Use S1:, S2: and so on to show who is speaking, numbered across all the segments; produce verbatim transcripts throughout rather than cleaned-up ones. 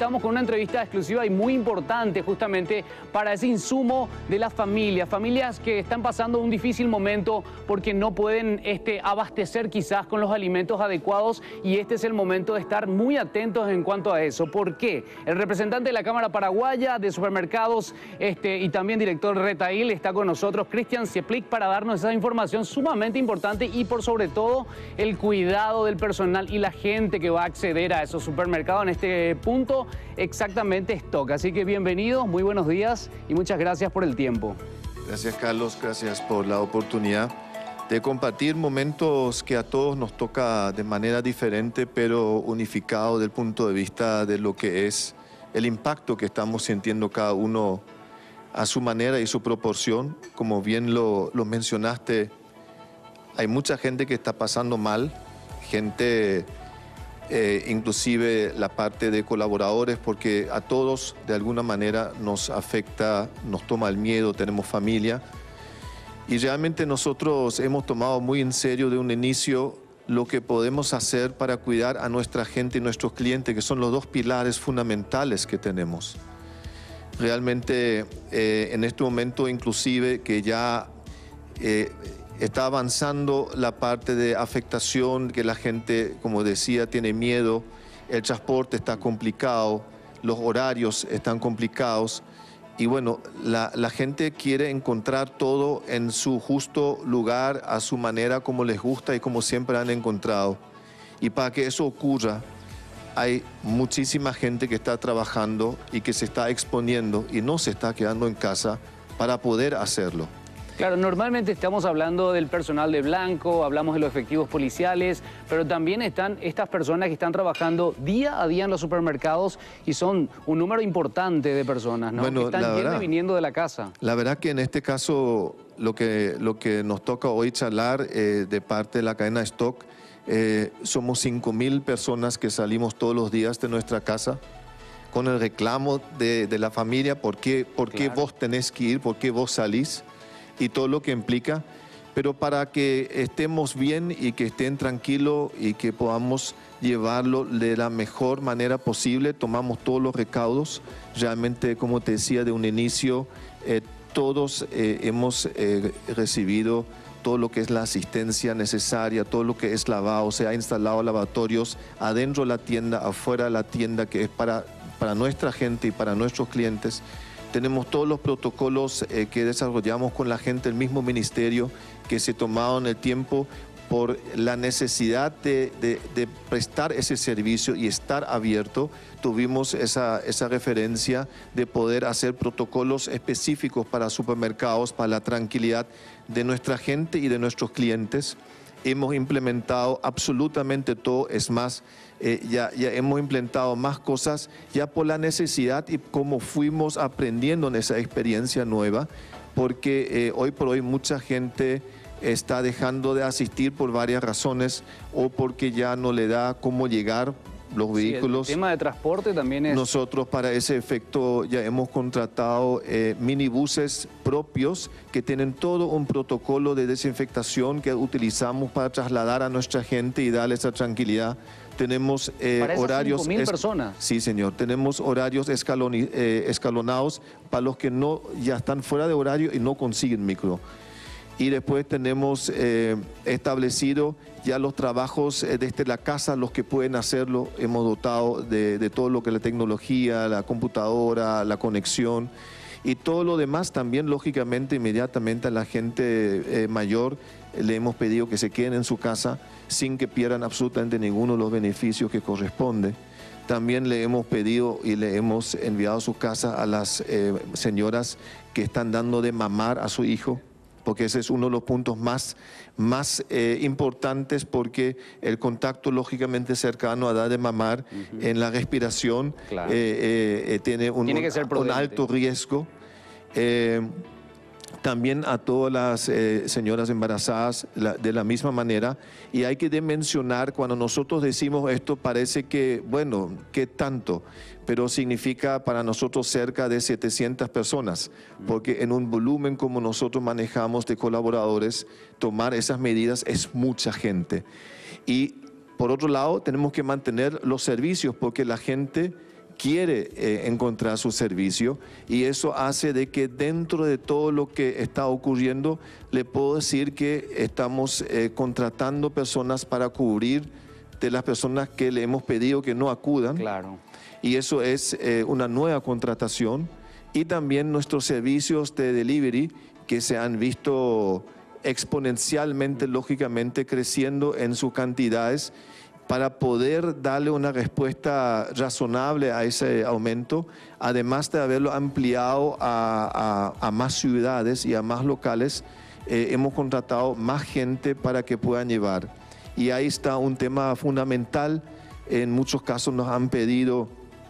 S1: estamos con una entrevista exclusiva y muy importante justamente para ese insumo de las familias, familias que están pasando un difícil momento porque no pueden este, abastecer quizás con los alimentos adecuados, y este es el momento de estar muy atentos en cuanto a eso. ¿Por qué? El representante de la Cámara Paraguaya de Supermercados este, y también director de Retail está con nosotros, Cristian Cieplik, para darnos esa información sumamente importante y por sobre todo el cuidado del personal y la gente que va a acceder a esos supermercados en este punto exactamente stock. Así que bienvenidos, muy buenos días y muchas gracias por el tiempo.
S2: Gracias, Carlos, gracias por la oportunidad de compartir momentos que a todos nos toca de manera diferente, pero unificado del punto de vista de lo que es el impacto que estamos sintiendo cada uno a su manera y su proporción. Como bien lo, lo mencionaste, hay mucha gente que está pasando mal, gente, eh, inclusive la parte de colaboradores, porque a todos de alguna manera nos afecta, nos toma el miedo, tenemos familia. Y realmente nosotros hemos tomado muy en serio de un inicio lo que podemos hacer para cuidar a nuestra gente y nuestros clientes, que son los dos pilares fundamentales que tenemos. Realmente eh, en este momento inclusive que ya eh, está avanzando la parte de afectación, que la gente, como decía, tiene miedo, el transporte está complicado, los horarios están complicados y bueno, la, la gente quiere encontrar todo en su justo lugar, a su manera, como les gusta y como siempre han encontrado. Y para que eso ocurra, hay muchísima gente que está trabajando y que se está exponiendo y no se está quedando en casa para poder hacerlo.
S1: Claro, normalmente estamos hablando del personal de blanco, hablamos de los efectivos policiales, pero también están estas personas que están trabajando día a día en los supermercados y son un número importante de personas, ¿no?
S2: Bueno,
S1: que están
S2: la
S1: yendo
S2: verdad,
S1: y viniendo de la casa.
S2: La verdad que en este caso lo que, lo que nos toca hoy charlar eh, de parte de la cadena Stock, eh, somos cinco mil personas que salimos todos los días de nuestra casa con el reclamo de, de la familia, ¿por qué, por qué
S1: Claro.
S2: vos tenés que ir, por qué vos salís? Y todo lo que implica, pero para que estemos bien y que estén tranquilos y que podamos llevarlo de la mejor manera posible, tomamos todos los recaudos. Realmente, como te decía de un inicio, eh, todos eh, hemos eh, recibido todo lo que es la asistencia necesaria, todo lo que es lavado, se ha instalado lavatorios adentro de la tienda, afuera de la tienda, que es para, para nuestra gente y para nuestros clientes. Tenemos todos los protocolos eh, que desarrollamos con la gente del mismo ministerio, que se tomaron el tiempo por la necesidad de, de, de prestar ese servicio y estar abierto. Tuvimos esa, esa referencia de poder hacer protocolos específicos para supermercados, para la tranquilidad de nuestra gente y de nuestros clientes. Hemos implementado absolutamente todo, es más, eh, ya, ya hemos implementado más cosas ya por la necesidad y como fuimos aprendiendo en esa experiencia nueva, porque eh, hoy por hoy mucha gente está dejando de asistir por varias razones o porque ya no le da cómo llegar los vehículos.
S1: Sí, el tema de transporte también es...
S2: Nosotros para ese efecto ya hemos contratado eh, minibuses propios que tienen todo un protocolo de desinfectación que utilizamos para trasladar a nuestra gente y darle esa tranquilidad. Tenemos eh,
S1: para esas
S2: horarios...
S1: cinco mil personas.
S2: Sí, señor. Tenemos horarios escalon, eh, escalonados para los que no ya están fuera de horario y no consiguen micro. Y después tenemos eh, establecido ya los trabajos eh, desde la casa, los que pueden hacerlo. Hemos dotado de, de todo lo que es la tecnología, la computadora, la conexión y todo lo demás también, lógicamente, inmediatamente a la gente eh, mayor eh, le hemos pedido que se queden en su casa sin que pierdan absolutamente ninguno de los beneficios que corresponde. También le hemos pedido y le hemos enviado a su casa a las eh, señoras que están dando de mamar a su hijo, porque ese es uno de los puntos más, más eh, importantes, porque el contacto lógicamente cercano a dar de mamar uh-huh. en la respiración
S1: claro.
S2: eh, eh, eh, tiene, un,
S1: tiene que ser
S2: un alto riesgo. Eh, también a todas las eh, señoras embarazadas la, de la misma manera, y hay que dimensionar, cuando nosotros decimos esto parece que, bueno, ¿qué tanto? Pero significa para nosotros cerca de setecientas personas, porque en un volumen como nosotros manejamos de colaboradores, tomar esas medidas es mucha gente. Y por otro lado tenemos que mantener los servicios, porque la gente quiere eh, encontrar su servicio, y eso hace de que dentro de todo lo que está ocurriendo, le puedo decir que estamos eh, contratando personas para cubrir de las personas que le hemos pedido que no acudan.
S1: Claro.
S2: Y eso es eh, una nueva contratación, y también nuestros servicios de delivery que se han visto exponencialmente, lógicamente, creciendo en sus cantidades, para poder darle una respuesta razonable a ese aumento, además de haberlo ampliado a, a, a más ciudades y a más locales. Eh, hemos contratado más gente para que puedan llevar. Y ahí está un tema fundamental. En muchos casos nos han pedido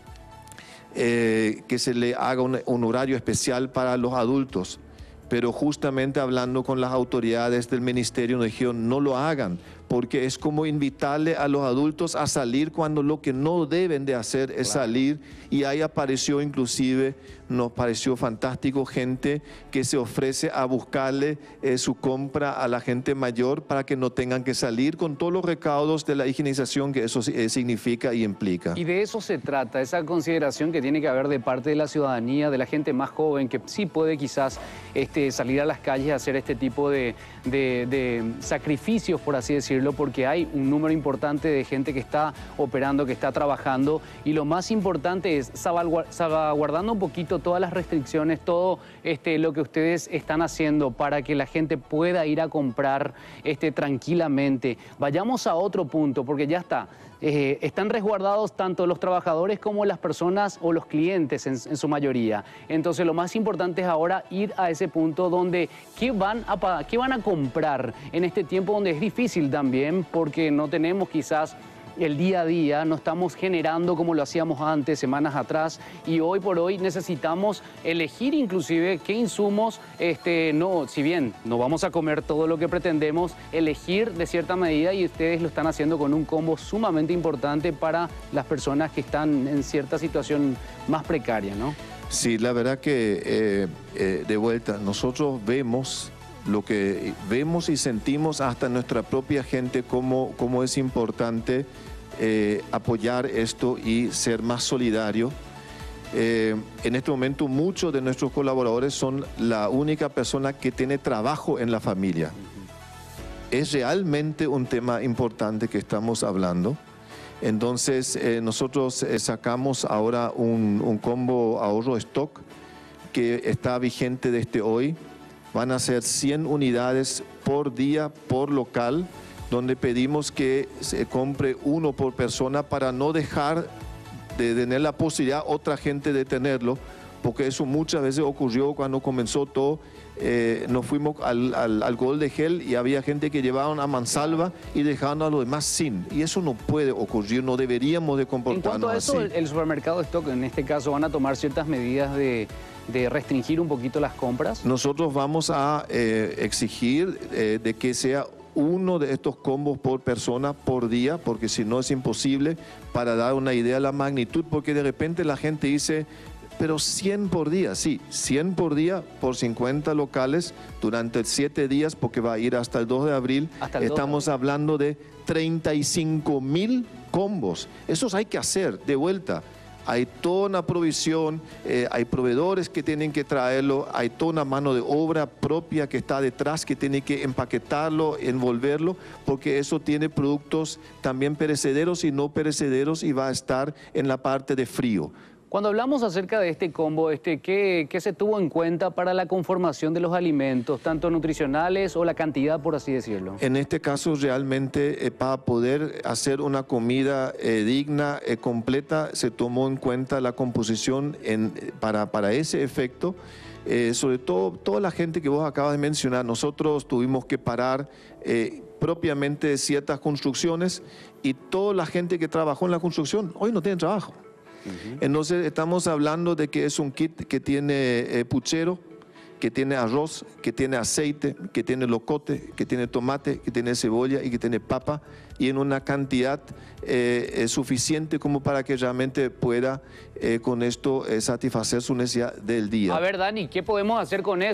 S2: eh, que se le haga un, un horario especial para los adultos, pero justamente hablando con las autoridades del ministerio nos dijeron no lo hagan, porque es como invitarle a los adultos a salir cuando lo que no deben de hacer es
S1: Claro.
S2: salir. Y ahí apareció inclusive, nos pareció fantástico, gente que se ofrece a buscarle eh, su compra a la gente mayor para que no tengan que salir, con todos los recaudos de la higienización que eso eh, significa y implica.
S1: Y de eso se trata, esa consideración que tiene que haber de parte de la ciudadanía, de la gente más joven, que sí puede quizás este, salir a las calles a hacer este tipo de, de, de sacrificios, por así decirlo, porque hay un número importante de gente que está operando, que está trabajando, y lo más importante es salvaguardando un poquito todas las restricciones, todo este, lo que ustedes están haciendo para que la gente pueda ir a comprar este, tranquilamente. Vayamos a otro punto, porque ya está. Eh, están resguardados tanto los trabajadores como las personas o los clientes en, en su mayoría. Entonces lo más importante es ahora ir a ese punto donde ¿qué van a, qué van a comprar en este tiempo donde es difícil también, porque no tenemos quizás el día a día, no estamos generando como lo hacíamos antes, semanas atrás, y hoy por hoy necesitamos elegir inclusive qué insumos, este, no, si bien no vamos a comer todo lo que pretendemos, elegir de cierta medida, y ustedes lo están haciendo con un combo sumamente importante para las personas que están en cierta situación más precaria, ¿no?
S2: Sí, la verdad que eh, eh, de vuelta, nosotros vemos lo que vemos y sentimos hasta nuestra propia gente, cómo, cómo es importante eh, apoyar esto y ser más solidario. Eh, en este momento muchos de nuestros colaboradores son la única persona que tiene trabajo en la familia. Es realmente un tema importante que estamos hablando. Entonces eh, nosotros eh, sacamos ahora un, un combo ahorro stock que está vigente desde hoy. Van a ser cien unidades por día, por local, donde pedimos que se compre uno por persona para no dejar de tener la posibilidad otra gente de tenerlo, porque eso muchas veces ocurrió cuando comenzó todo. Eh, nos fuimos al, al alcohol de gel y había gente que llevaban a mansalva y dejaban a los demás sin. Y eso no puede ocurrir, no deberíamos de comportarnos
S1: En cuanto a eso,
S2: así.
S1: el supermercado de stock, en este caso, ¿van a tomar ciertas medidas de, de restringir un poquito las compras?
S2: Nosotros vamos a eh, exigir eh, de que sea uno de estos combos por persona por día, porque si no es imposible, para dar una idea de la magnitud, porque de repente la gente dice, pero cien por día, sí, cien por día por cincuenta locales durante siete días, porque va a ir hasta el dos de abril.
S1: Hasta el dos de
S2: Estamos
S1: abril.
S2: hablando de treinta y cinco mil combos. Esos hay que hacer de vuelta. Hay toda una provisión, eh, hay proveedores que tienen que traerlo, hay toda una mano de obra propia que está detrás, que tiene que empaquetarlo, envolverlo, porque eso tiene productos también perecederos y no perecederos, y va a estar en la parte de frío.
S1: Cuando hablamos acerca de este combo, este, ¿qué, ¿qué se tuvo en cuenta para la conformación de los alimentos, tanto nutricionales o la cantidad, por así decirlo?
S2: En este caso, realmente, eh, para poder hacer una comida eh, digna, eh, completa, se tomó en cuenta la composición en, para, para ese efecto. Eh, sobre todo, toda la gente que vos acabas de mencionar, nosotros tuvimos que parar eh, propiamente ciertas construcciones, y toda la gente que trabajó en la construcción hoy no tiene trabajo. Uh-huh. Entonces estamos hablando de que es un kit que tiene eh, puchero, que tiene arroz, que tiene aceite, que tiene locote, que tiene tomate, que tiene cebolla y que tiene papa, y en una cantidad eh, eh, suficiente como para que realmente pueda eh, con esto eh, satisfacer su necesidad del día.
S1: A ver, Dani, ¿qué podemos hacer con eso?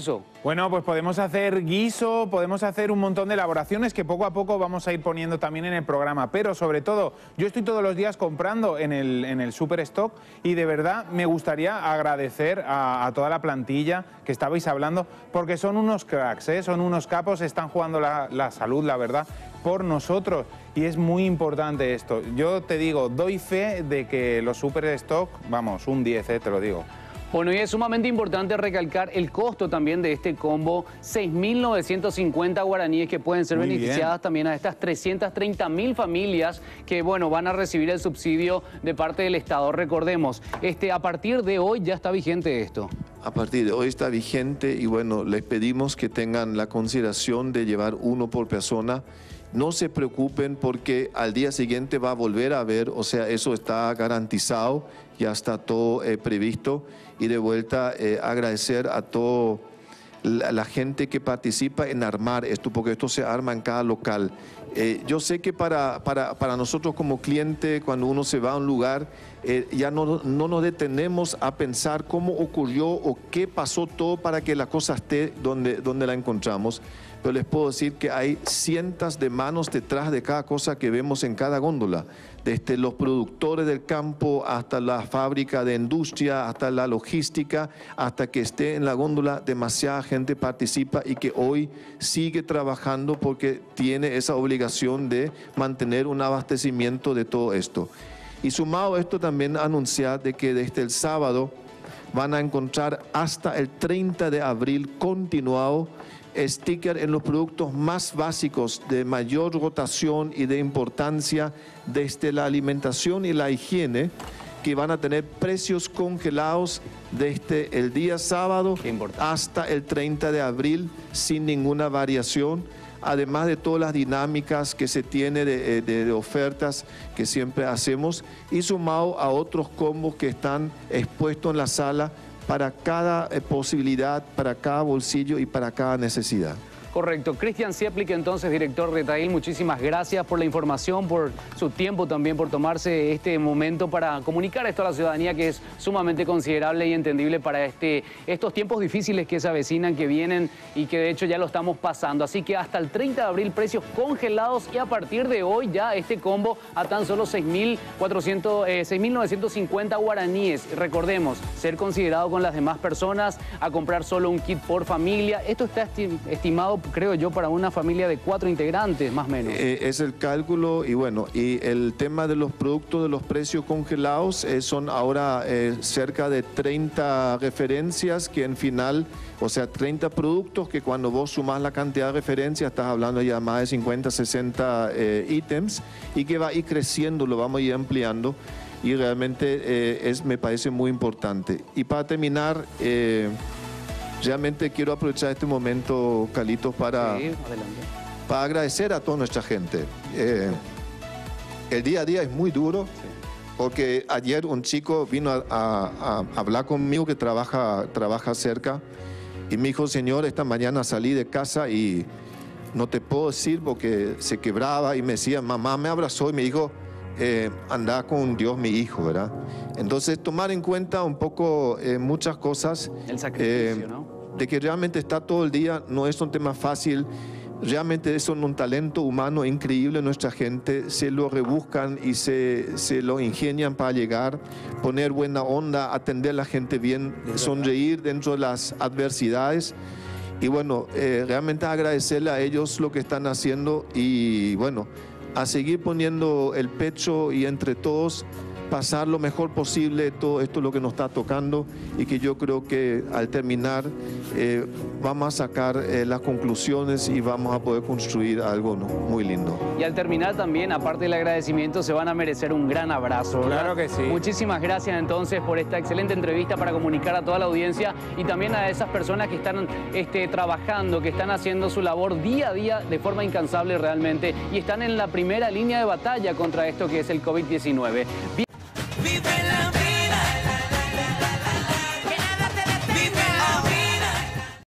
S3: Bueno, pues podemos hacer guiso, podemos hacer un montón de elaboraciones que poco a poco vamos a ir poniendo también en el programa. Pero sobre todo, yo estoy todos los días comprando en el, en el Superstock y de verdad me gustaría agradecer a, a toda la plantilla que estabais hablando, porque son unos cracks, ¿eh? Son unos capos, están jugando la, la salud, la verdad, por nosotros. Y es muy importante esto. Yo te digo, doy fe de que los Superstock, vamos, un diez, ¿eh? Te lo digo.
S1: Bueno, y es sumamente importante recalcar el costo también de este combo, seis mil novecientos cincuenta guaraníes que pueden ser Muy beneficiadas bien. también a estas trescientas treinta mil familias que, bueno, van a recibir el subsidio de parte del Estado. Recordemos, este, a partir de hoy ya está vigente esto.
S2: A partir de hoy está vigente y, bueno, les pedimos que tengan la consideración de llevar uno por persona. No se preocupen porque al día siguiente va a volver a haber, o sea, eso está garantizado, ya está todo eh, previsto. Y de vuelta eh, agradecer a toda la, la gente que participa en armar esto, porque esto se arma en cada local. Eh, yo sé que para, para, para nosotros como cliente, cuando uno se va a un lugar, eh, ya no, no nos detenemos a pensar cómo ocurrió o qué pasó todo para que la cosa esté donde, donde la encontramos. Pero les puedo decir que hay cientos de manos detrás de cada cosa que vemos en cada góndola. Desde los productores del campo hasta la fábrica de industria, hasta la logística, hasta que esté en la góndola, demasiada gente participa y que hoy sigue trabajando porque tiene esa obligación de mantener un abastecimiento de todo esto. Y sumado a esto también anunciar de que desde el sábado van a encontrar hasta el treinta de abril continuado sticker en los productos más básicos de mayor rotación y de importancia desde la alimentación y la higiene, que van a tener precios congelados desde el día sábado hasta el treinta de abril sin ninguna variación, además de todas las dinámicas que se tiene de, de, de ofertas que siempre hacemos y sumado a otros combos que están expuestos en la sala para cada eh, posibilidad, para cada bolsillo y para cada necesidad.
S1: Correcto. Cristian Cieplik, entonces, director de Retail, muchísimas gracias por la información, por su tiempo también, por tomarse este momento para comunicar esto a la ciudadanía, que es sumamente considerable y entendible para este, estos tiempos difíciles que se avecinan, que vienen y que de hecho ya lo estamos pasando. Así que hasta el treinta de abril precios congelados y a partir de hoy ya este combo a tan solo seis mil novecientos cincuenta guaraníes. Recordemos, ser considerado con las demás personas, a comprar solo un kit por familia. Esto está estimado, creo yo, para una familia de cuatro integrantes, más o menos.
S2: Eh, es el cálculo y bueno, y el tema de los productos de los precios congelados eh, son ahora eh, cerca de treinta referencias que en final, o sea, treinta productos que cuando vos sumás la cantidad de referencias estás hablando ya más de cincuenta, sesenta eh, ítems y que va a ir creciendo, lo vamos a ir ampliando y realmente eh, es, me parece muy importante. Y para terminar, eh, realmente quiero aprovechar este momento, Carlitos, para, sí, para agradecer a toda nuestra gente. Eh, el día a día es muy duro, sí, porque ayer un chico vino a, a, a hablar conmigo que trabaja, trabaja cerca y me dijo, señor, esta mañana salí de casa y no te puedo decir porque se quebraba y me decía, mamá me abrazó y me dijo, eh, anda con Dios mi hijo, ¿verdad? Entonces tomar en cuenta un poco eh, muchas cosas.
S1: El sacrificio, eh, ¿no?
S2: De que realmente está todo el día, no es un tema fácil, realmente es un talento humano increíble nuestra gente, se lo rebuscan y se, se lo ingenian para llegar, poner buena onda, atender a la gente bien, sonreír dentro de las adversidades. Y bueno, eh, realmente agradecerle a ellos lo que están haciendo y bueno, a seguir poniendo el pecho y entre todos pasar lo mejor posible todo esto lo que nos está tocando y que yo creo que al terminar eh, vamos a sacar eh, las conclusiones y vamos a poder construir algo, ¿no?, muy lindo.
S1: Y al terminar también, aparte del agradecimiento, se van a merecer un gran abrazo, ¿verdad?
S3: Claro que sí.
S1: Muchísimas gracias entonces por esta excelente entrevista para comunicar a toda la audiencia y también a esas personas que están este, trabajando, que están haciendo su labor día a día de forma incansable realmente y están en la primera línea de batalla contra esto que es el COVID diecinueve.
S4: Vive la